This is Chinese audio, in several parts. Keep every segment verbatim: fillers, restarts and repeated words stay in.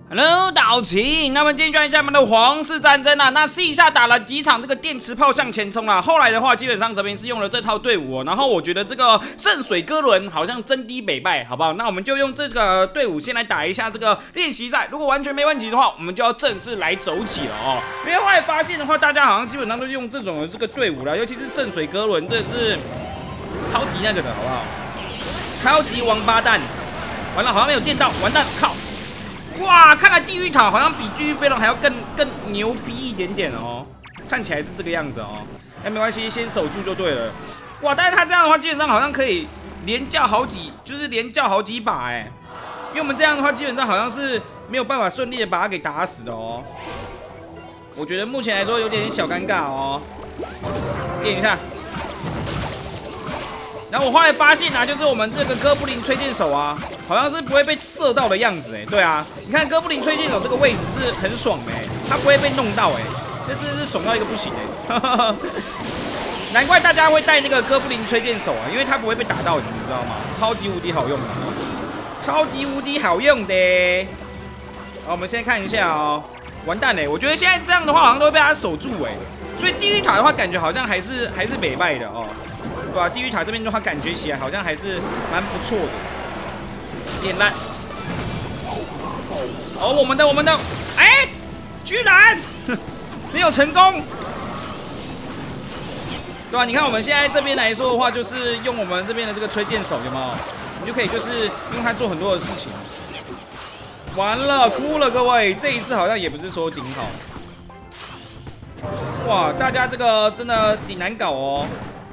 Hello， 导晴。那么今天就来一下我们的皇室战争啊。那试一下打了几场这个电磁炮向前冲啦。后来的话，基本上这边是用了这套队伍、哦，然后我觉得这个圣水哥伦好像真低北败，好不好？那我们就用这个队伍先来打一下这个练习赛。如果完全没问题的话，我们就要正式来走起了哦。因为后来发现的话，大家好像基本上都用这种的这个队伍啦，尤其是圣水哥伦，这是超级那个的，好不好？超级王八蛋。完了，好像没有见到，完蛋，靠！哇，看来地狱塔好像比地狱飞龙还要更更牛逼一点点哦，看起来是这个样子哦。哎，没关系，先守住就对了。哇，但是他这样的话，基本上好像可以连叫好几，就是连叫好几把哎。因为我们这样的话，基本上好像是没有办法顺利的把他给打死的哦。我觉得目前来说有点小尴尬哦。点一下。然后我后来发现啊，就是我们这个哥布林吹箭手啊，好像是不会被射到的样子哎。对啊，你看哥布林吹箭手这个位置是很爽的哎，他不会被弄到哎，这真的是爽到一个不行哎。难怪大家会带那个哥布林吹箭手啊，因为他不会被打到，你知道吗？超级无敌好用的，超级无敌好用的。好，我们先看一下哦，完蛋嘞！我觉得现在这样的话好像都会被他守住哎，所以地狱塔的话感觉好像还是还是北败的哦。对吧？地狱塔这边的话，感觉起来好像还是蛮不错的。点烂。哦，我们的，我们的，哎，居然没有成功。对吧？你看我们现在这边来说的话，就是用我们这边的这个吹箭手，有没有？你就可以就是用它做很多的事情。完了，哭了，各位，这一次好像也不是说顶好。哇，大家这个真的挺难搞哦。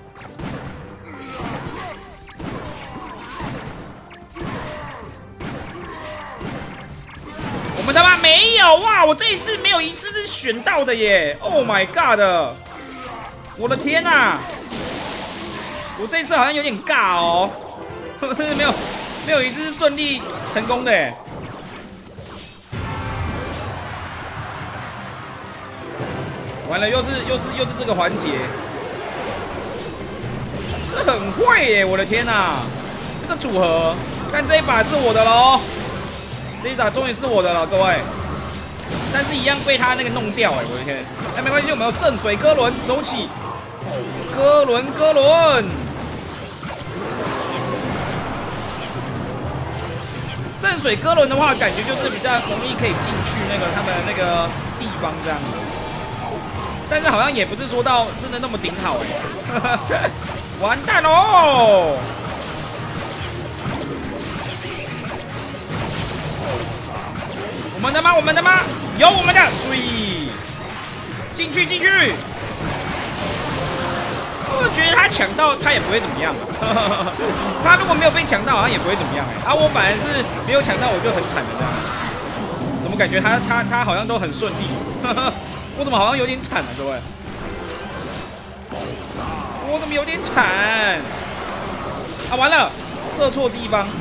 我们他妈没有哇！我这一次没有一次是选到的耶 ！Oh my god！ 我的天哪、啊！我这一次好像有点尬哦，我真的没有没有一次是顺利成功的耶。完了，又是又是又是这个环节，这很会耶！我的天哪、啊，这个组合，看这一把是我的喽。这一把终于是我的了，各位，但是一样被他那个弄掉哎、欸，我的天！哎，没关系，我们有圣水哥伦走起，哥伦哥伦，圣水哥伦的话，感觉就是比较容易可以进去那个他们的那个地方这样子，但是好像也不是说到真的那么顶好哎、欸，完蛋喽！我们的吗？我们的吗？有我们的，所以进去进去。我觉得他抢到他也不会怎么样啊。他如果没有被抢到，好像也不会怎么样哎、欸。啊，我本来是没有抢到，我就很惨的这样。怎么感觉他他他好像都很顺利？我怎么好像有点惨啊，各位？我怎么有点惨？啊，完了，射错地方。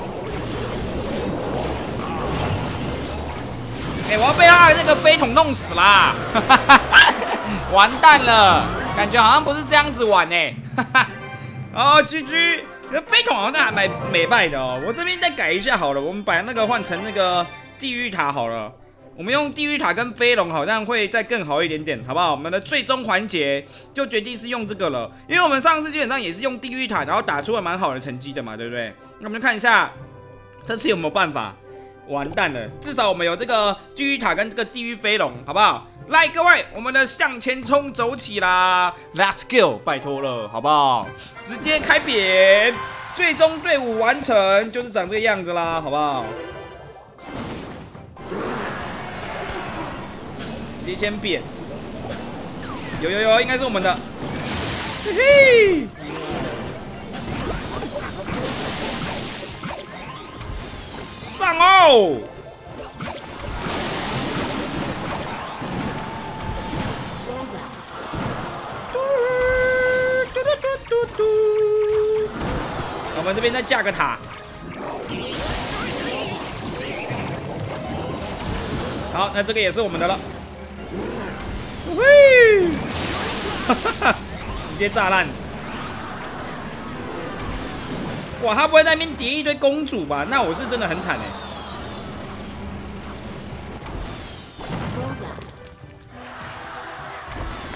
哎、欸，我要被他的那个飞桶弄死啦！完蛋了，感觉好像不是这样子玩哎、欸。哦 ，G G， 飞桶好像还蛮美败的哦。我这边再改一下好了，我们把那个换成那个地狱塔好了。我们用地狱塔跟飞龙好像会再更好一点点，好不好？我们的最终环节就决定是用这个了，因为我们上次基本上也是用地狱塔，然后打出了蛮好的成绩的嘛，对不对？那我们就看一下这次有没有办法。完蛋了，至少我们有这个地狱塔跟这个地狱飞龙，好不好？来，各位，我们的向前冲走起啦 ！Let's go， 拜托了，好不好？直接开扁，最终队伍完成就是长这个样子啦，好不好？直接先扁，有有有，应该是我们的，嘿嘿。上哦！我们这边再架个塔。好，那这个也是我们的了。喂！直接炸烂。哇，他不会在那边叠一堆公主吧？那我是真的很惨哎。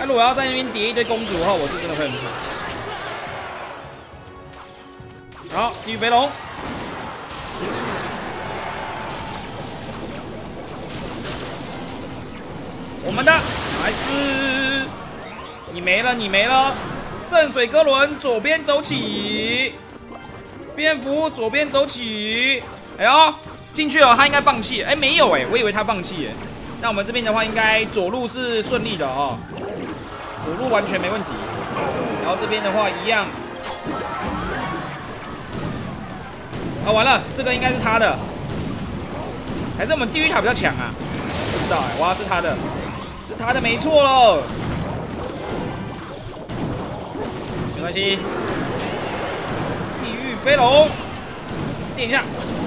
他、啊、如果要在那边叠一堆公主的话，我是真的会很惨。好，地狱飞龙。我们的还是你没了，你没了。圣水哥伦左边走起，蝙蝠左边走起。哎呦，进去了，他应该放弃。哎，没有哎，我以为他放弃哎。那我们这边的话，应该左路是顺利的哦，左路完全没问题。然后这边的话一样。啊，完了，这个应该是他的，还是我们地狱塔比较强啊？不知道哎，哇，是他的。是他的没错喽，没关系。地狱飞龙，点一下，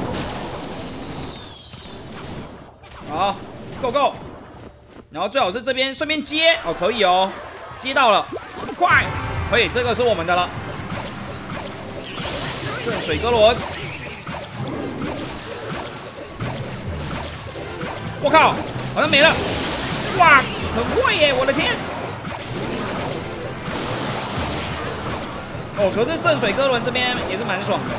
好 ，Go Go。然后最好是这边顺便接哦，可以哦，接到了，快，可以，这个是我们的了。圣水哥伦，我靠，好像没了。哇，很会耶！我的天！哦，可是圣水哥伦这边也是蛮爽的。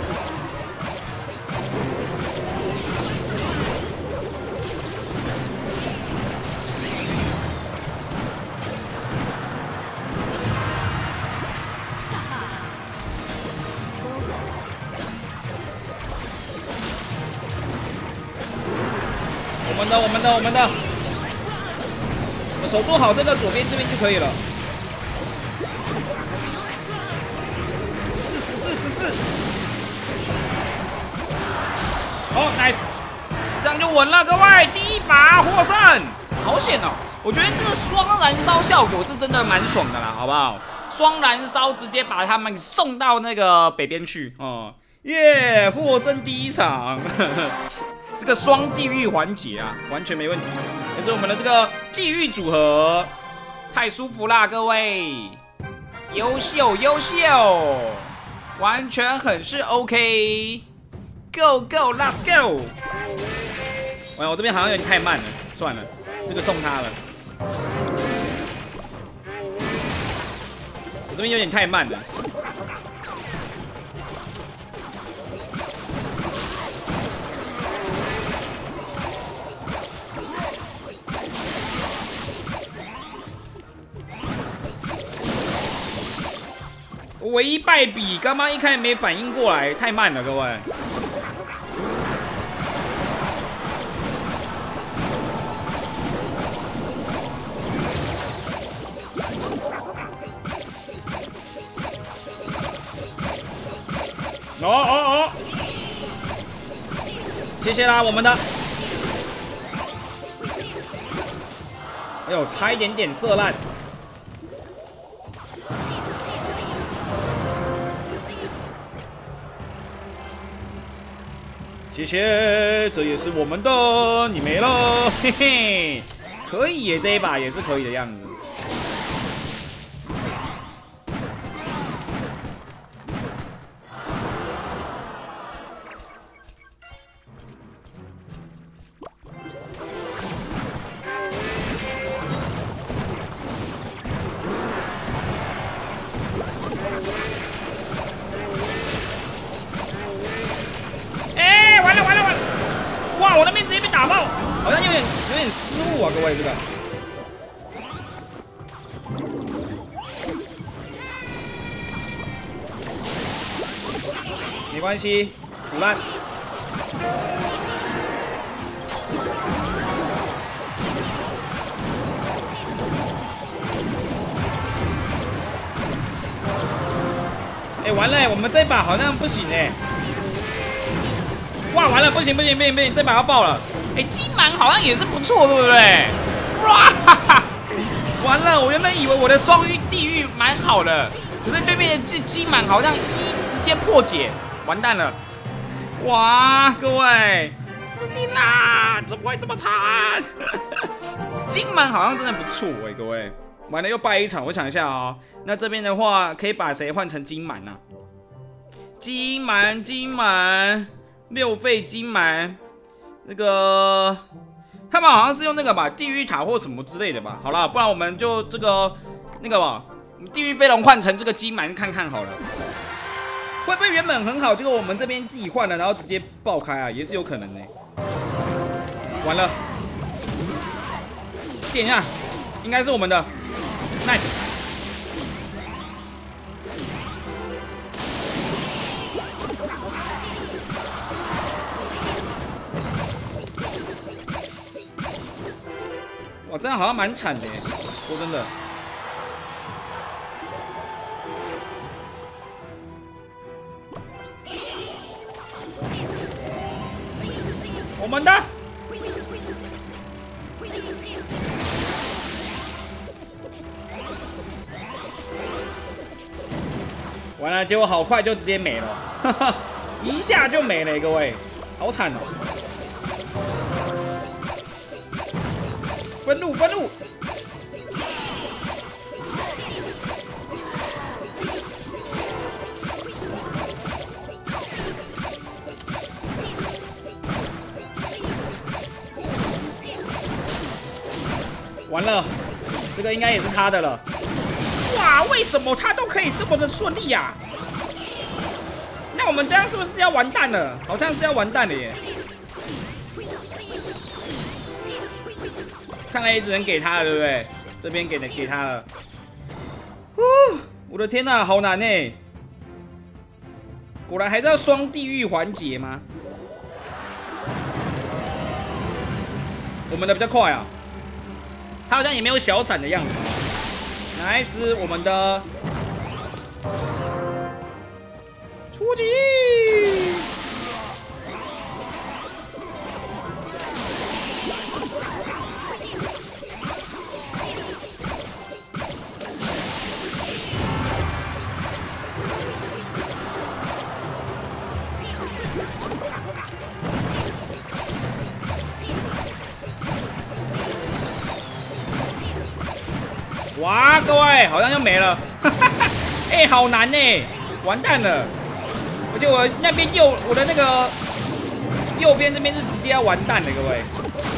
我们的，我们的，我们的。守住好这个左边这边就可以了。十四十四，好 ，nice， 这样就稳了，各位，第一把获胜，好险哦！我觉得这个双燃烧效果是真的蛮爽的啦，好不好？双燃烧直接把他们送到那个北边去哦，耶，获胜第一场。这个双地狱环节啊，完全没问题。这是我们的这个地狱组合，太舒服啦，各位，优秀优秀，完全很是 OK。Go go let's go。完，我这边好像有点太慢了，算了，这个送他了。我这边有点太慢了。我唯一败笔，刚刚一开始没反应过来，太慢了，各位。哦哦哦！谢谢啦，我们的。哎呦，差一点点射烂。谢谢，这也是我们的，你没了，嘿嘿，可以耶，这一把也是可以的样子。哇！我那边直接被打爆，好像有点有点失误啊，各位这个。没关系，腐烂。哎，完了，我们这把好像不行哎。哇，完了，不行不行不行不行，这把要爆了！哎，金蛮好像也是不错，对不对？哇哈哈！完了，我原本以为我的双鱼地狱蛮好的，可是对面的金金蛮好像一直接破解，完蛋了！哇，各位，死定啦！怎么会这么惨？金蛮好像真的不错哎，各位。完了又败一场，我想一下啊、哦，那这边的话可以把谁换成金蛮呢、啊？金蛮金蛮。六费金蛮，那个他们好像是用那个吧，地狱塔或什么之类的吧。好啦，不然我们就这个那个吧，地狱飞龙换成这个金蛮看看好了。会不会原本很好，结果我们这边自己换了，然后直接爆开啊，也是有可能的、欸。完了，点一下，应该是我们的 ，nice。哇，这样好像蛮惨的耶，说真的。我们的。完了，结果好快就直接没了，哈哈，一下就没了，各位，好惨哦！分路，分路！完了，这个应该也是他的了。哇，为什么他都可以这么的顺利呀、啊？那我们这样是不是要完蛋了？好像是要完蛋了耶！看来也只能给他了，对不对？这边给的给他了。哦，我的天哪、啊，好难哎！果然还是要双地狱环节吗？我们的比较快啊，他好像也没有小闪的样子。nice， 我们的出击！哇，各位好像就没了，哎、欸，好难呢，完蛋了！而且我那边右，我的那个右边这边是直接要完蛋的，各位。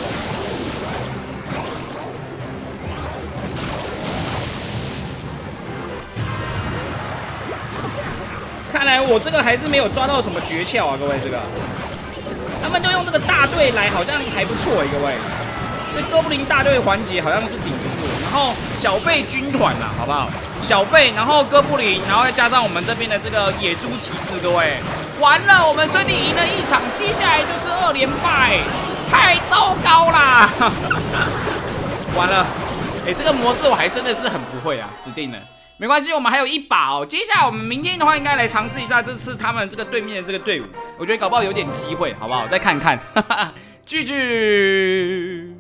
看来我这个还是没有抓到什么诀窍啊，各位，这个他们就用这个大队来，好像还不错哎，各位。这哥布林大队环节好像是顶不住，然后小贝军团啦，好不好？小贝，然后哥布林，然后再加上我们这边的这个野猪骑士，各位，完了，我们顺利赢了一场，接下来就是二连败，太糟糕啦！完了，哎、欸，这个模式我还真的是很不会啊，死定了。没关系，我们还有一把哦。接下来我们明天的话，应该来尝试一下这次他们这个对面的这个队伍，我觉得搞不好有点机会，好不好？再看看，哈哈，聚聚。